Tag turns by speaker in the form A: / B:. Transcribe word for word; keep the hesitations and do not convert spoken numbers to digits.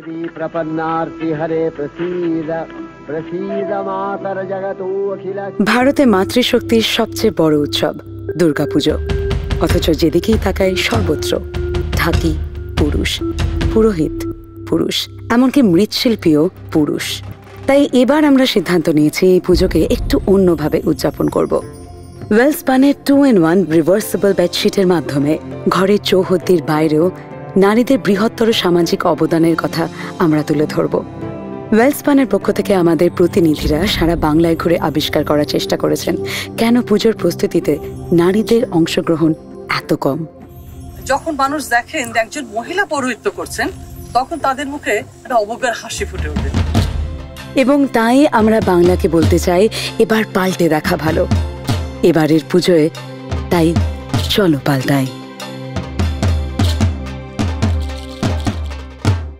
A: দেবী প্রপন্নার্তি হরে প্রসীদ প্রসীদ মাতর জগতো অখিল। ভারতে মাতৃশক্তির সবচেয়ে বড় উৎসব দুর্গাপুজো, অথচ যেদিকেই তাকায় সর্বত্র ঢাকি পুরুষ, পুরোহিত পুরুষ, এমনকি মৃৎশিল্পীও পুরুষ। তাই এবার আমরা সিদ্ধান্ত নিয়েছি এই পুজোকে একটু অন্যভাবে উদযাপন করব। ওয়েলস্পানের টু ইন ওয়ান রিভার্সিবল বেডশিটের মাধ্যমে ঘরের চৌহদ্দির বাইরেও নারীদের বৃহত্তর সামাজিক অবদানের কথা আমরা তুলে ধরব। ওয়েলস্পানের পক্ষ থেকে আমাদের প্রতিনিধিরা সারা বাংলায় ঘুরে আবিষ্কার করার চেষ্টা করেছেন কেন পুজোর প্রস্তুতিতে নারীদের অংশগ্রহণ এত কম।
B: যখন মানুষ দেখেন একজন মহিলা পৌরোহিত্য করছেন, তখন তাদের মুখে একটা অবজ্ঞার হাসি ফুটে ওঠে।
A: এবং তাই আমরা বাংলাকে বলতে চাই, এবার পাল্টে দেখা ভালো। এবারের পুজোয় তাই চলো পাল্টাই।